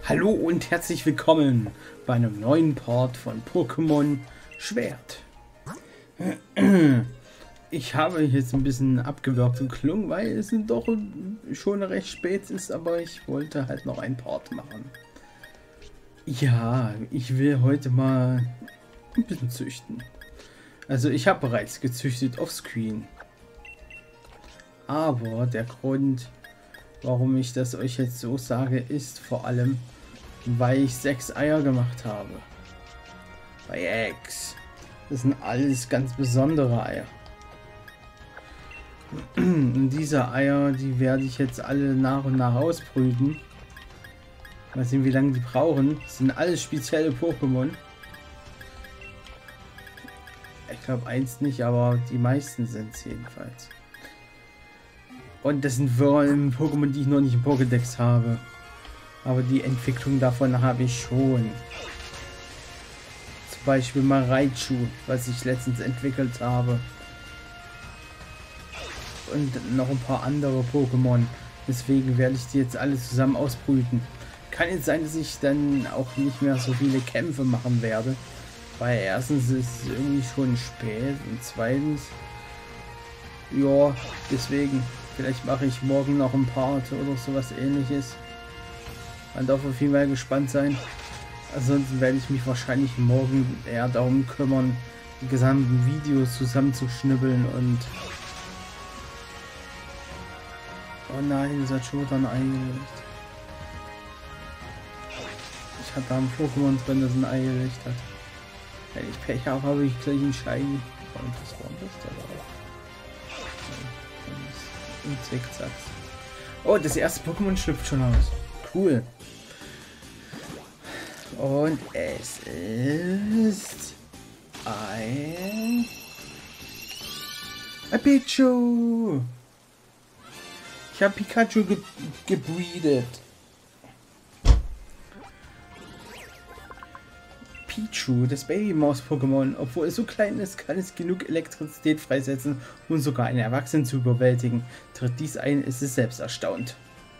Hallo und herzlich willkommen bei einem neuen Part von Pokémon Schwert. Ich habe jetzt ein bisschen abgewürgt geklungen, weil es doch schon recht spät ist, aber ich wollte halt noch einen Part machen. Ja, ich will heute mal ein bisschen züchten. Also ich habe bereits gezüchtet offscreen. Aber der Grund, warum ich das euch jetzt so sage, ist vor allem, weil ich 6 Eier gemacht habe. Bei Eggs. Das sind alles ganz besondere Eier. Und diese Eier, die werde ich jetzt alle nach und nach ausbrüten. Mal sehen, wie lange die brauchen. Das sind alles spezielle Pokémon. Ich glaube eins nicht, aber die meisten sind es jedenfalls. Und das sind vor allem Pokémon, die ich noch nicht im Pokédex habe. Aber die Entwicklung davon habe ich schon. Zum Beispiel mal Raichu, was ich letztens entwickelt habe. Und noch ein paar andere Pokémon. Deswegen werde ich die jetzt alle zusammen ausbrüten. Kann jetzt sein, dass ich dann auch nicht mehr so viele Kämpfe machen werde. Weil erstens ist es irgendwie schon spät und zweitens, ja, deswegen, vielleicht mache ich morgen noch ein Part oder sowas ähnliches. Man darf auf jeden Fall gespannt sein. Ansonsten werde ich mich wahrscheinlich morgen eher darum kümmern, die gesamten Videos zusammenzuschnibbeln und... Oh nein, es hat schon wieder ein Ei gelegt. Ich hatte da ein Pokémon drin, das ein Ei gelegt hat. Wenn ich Pech habe, habe ich gleich einen Shiny. Und was war das da? Und Zickzacks. Oh, das erste Pokémon schlüpft schon aus. Cool. Und es ist ein Pikachu. Ich habe Pikachu gebreedet. Pichu, das Babymaus-Pokémon, obwohl es so klein ist, kann es genug Elektrizität freisetzen, um sogar einen Erwachsenen zu überwältigen. Tritt dies ein, ist es selbst erstaunt.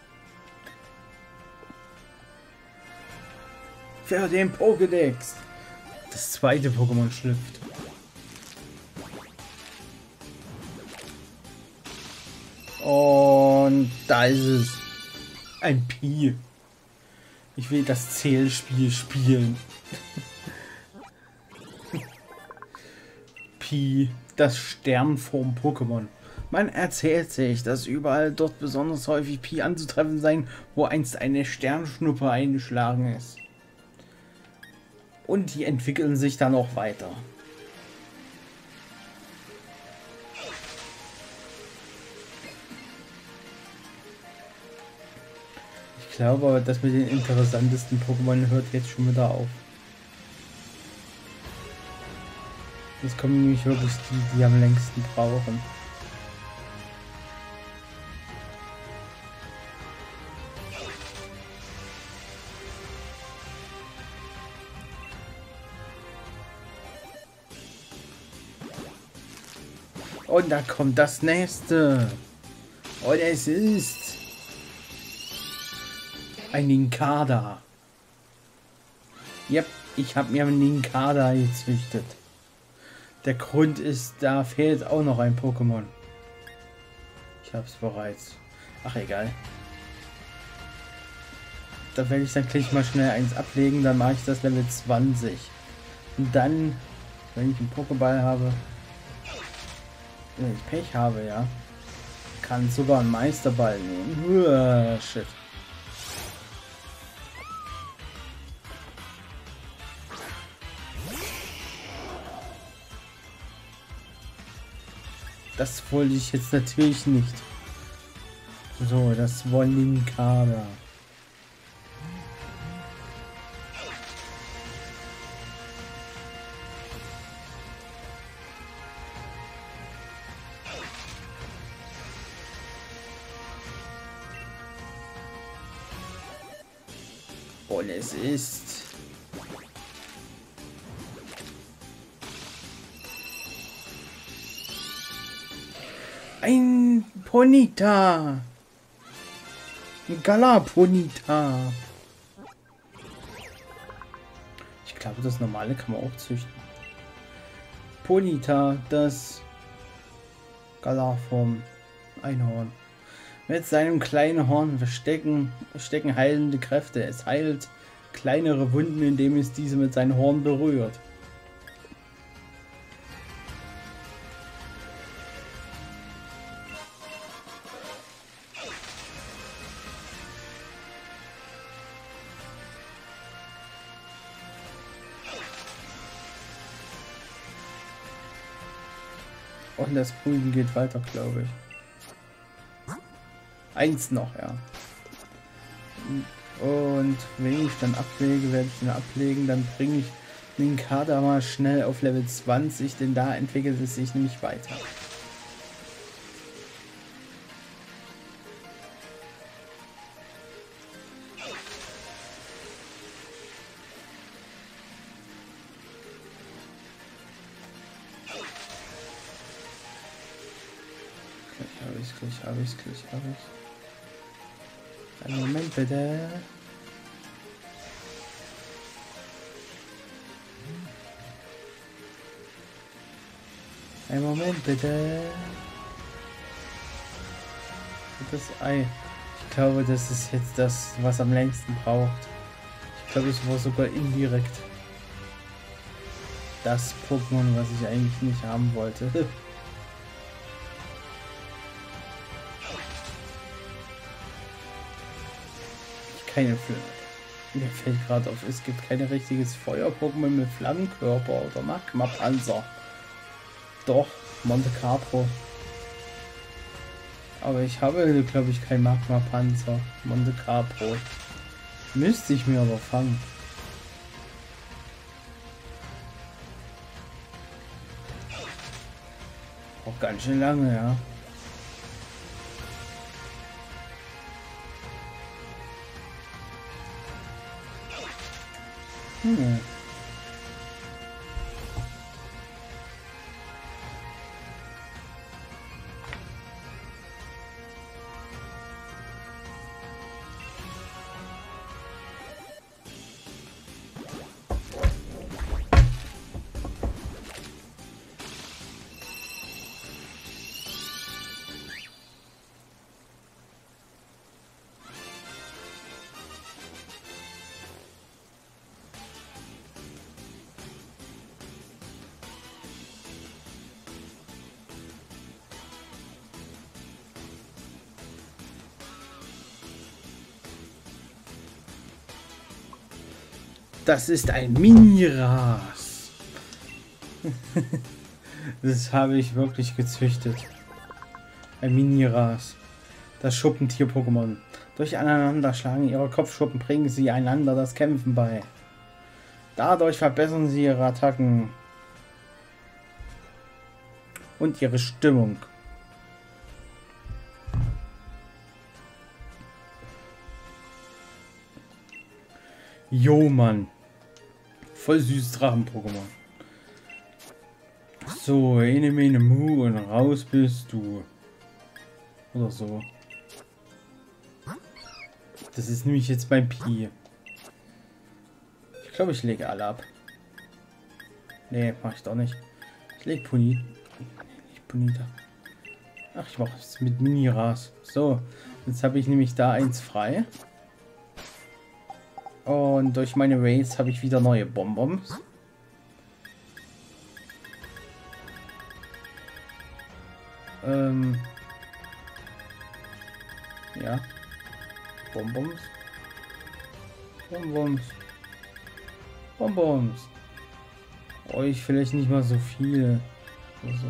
Für den Pokédex. Das zweite Pokémon schlüpft. Und da ist es. Ein Pi. Ich will das Zählspiel spielen. Pi, das Sternform-Pokémon. Man erzählt sich, dass überall dort besonders häufig Pi anzutreffen sein, wo einst eine Sternschnuppe eingeschlagen ist. Und die entwickeln sich dann auch weiter. Ich glaube aber, das mit den interessantesten Pokémon hört jetzt schon wieder auf. Jetzt kommen nämlich wirklich die, die am längsten brauchen. Und da kommt das nächste. Und es ist ein Nincada. Yep, ich habe mir einen Nincada gezüchtet. Der Grund ist, da fehlt auch noch ein Pokémon. Ich habe es bereits. Ach, egal. Da werde ich dann gleich mal schnell eins ablegen. Dann mache ich das Level 20. Und dann, wenn ich einen Pokéball habe, wenn ich Pech habe, ja, kann sogar einen Meisterball nehmen. Shit. Das wollte ich jetzt natürlich nicht. So, das wollen die Nincada. Und es ist ein Ponyta. Ein Galaponita. Ich glaube, das normale kann man auch züchten. Ponyta, das Galarform Einhorn. Mit seinem kleinen Horn stecken heilende Kräfte. Es heilt kleinere Wunden, indem es diese mit seinem Horn berührt. Und das Brüten geht weiter, glaube ich. Eins noch, ja. Und wenn ich dann ablege, werde ich ihn ablegen, dann bringe ich den Kader mal schnell auf Level 20, denn da entwickelt es sich nämlich weiter. Gleich habe ich. Einen Moment bitte. Einen Moment bitte. Das Ei. Ich glaube, das ist jetzt das, was am längsten braucht. Ich glaube, es war sogar indirekt das Pokémon, was ich eigentlich nicht haben wollte. Keine Flamme. Mir fällt gerade auf, es gibt kein richtiges Feuer-Pokémon mit Flammenkörper oder Magma-Panzer. Doch, Monte Capro. Aber ich habe, glaube ich, kein Magma-Panzer. Monte Capro. Müsste ich mir aber fangen. Auch ganz schön lange, ja. Das ist ein Miniras. Das habe ich wirklich gezüchtet. Ein Miniras. Das Schuppentier-Pokémon. Durch Aneinanderschlagen ihrer Kopfschuppen bringen sie einander das Kämpfen bei. Dadurch verbessern sie ihre Attacken und ihre Stimmung. Jo, Mann. Voll süßes Drachen-Pokémon. So, Ene Mu und raus bist du. Oder so. Das ist nämlich jetzt mein Pi. Ich glaube, ich lege alle ab. Nee, mach ich doch nicht. Ich lege Punita. Nicht Punita. Ach, ich mache es mit Miniras. So, jetzt habe ich nämlich da eins frei. Und durch meine Raids habe ich wieder neue Bonbons. Ja. Bonbons. Euch vielleicht nicht mal so viele. Also.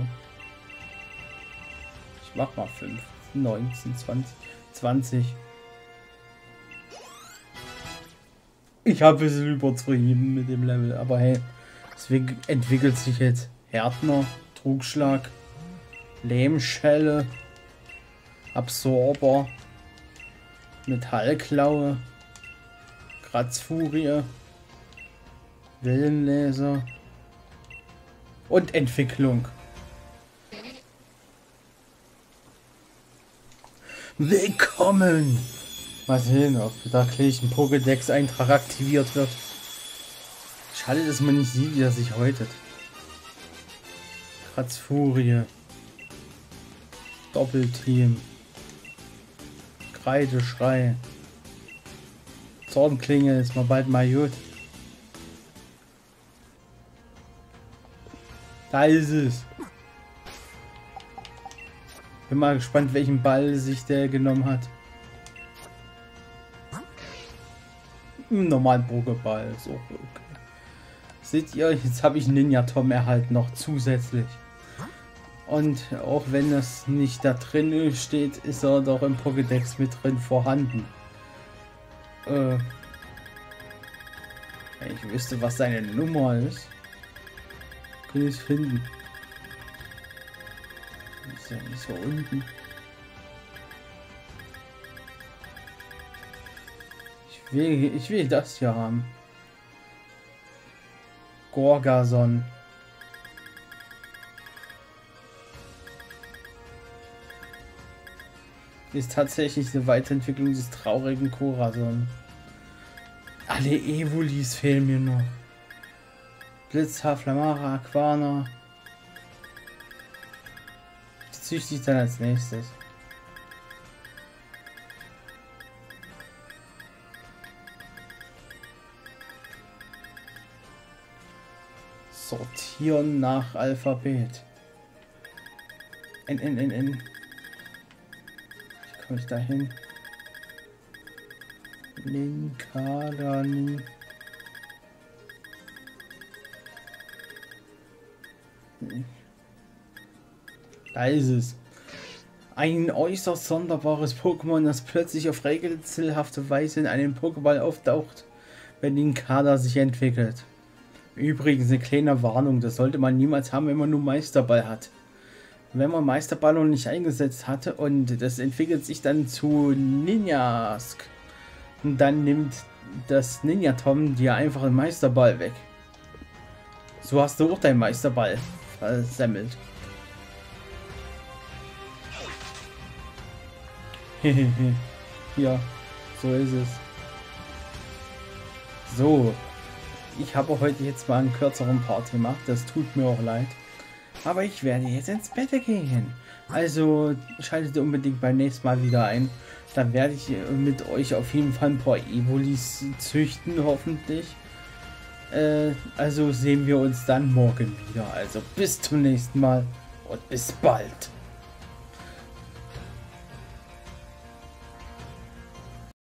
Ich mach mal 5, 19, 20. Ich habe es übertrieben mit dem Level, aber hey, deswegen entwickelt sich jetzt Härtner, Trugschlag, Lehmschelle, Absorber, Metallklaue, Kratzfurie, Wellenlaser und Entwicklung. Willkommen! Mal sehen, ob da gleich ein Pokédex-Eintrag aktiviert wird. Schade, dass man nicht sieht, wie er sich häutet. Kratzfurie. Doppelteam. Kreideschrei. Zornklinge ist mal bald mal gut. Da ist es. Bin mal gespannt, welchen Ball sich der genommen hat. Normalen Pokéball. So, okay. Seht ihr, jetzt habe ich Ninja Tom erhalten noch zusätzlich. Und auch wenn das nicht da drin steht, ist er doch im Pokédex mit drin vorhanden. Wenn ich wüsste, was seine Nummer ist, könnte ich es finden. Ist ja nicht so unten. Ich will das hier haben. Gorgason. Ist tatsächlich eine Weiterentwicklung des traurigen Corazon. Alle Evolis fehlen mir noch. Blitzhaar, Flamara, Aquana. Die züchte ich dann als nächstes. Sortieren nach Alphabet. N. Wie komme ich da hin? Linkadanin. Da ist es. Ein äußerst sonderbares Pokémon, das plötzlich auf rätselhafte Weise in einem Pokéball auftaucht, wenn Linkada sich entwickelt. Übrigens eine kleine Warnung, das sollte man niemals haben, wenn man nur Meisterball hat. Wenn man Meisterball noch nicht eingesetzt hatte und das entwickelt sich dann zu Ninjask, dann nimmt das Ninja Tom dir einfach einen Meisterball weg. So hast du auch deinen Meisterball versemmelt. Ja, so ist es. So, ich habe heute jetzt mal einen kürzeren Part gemacht, das tut mir auch leid. Aber ich werde jetzt ins Bett gehen. Also schaltet unbedingt beim nächsten Mal wieder ein. Dann werde ich mit euch auf jeden Fall ein paar Evolis züchten, hoffentlich. Also sehen wir uns dann morgen wieder. Also bis zum nächsten Mal und bis bald.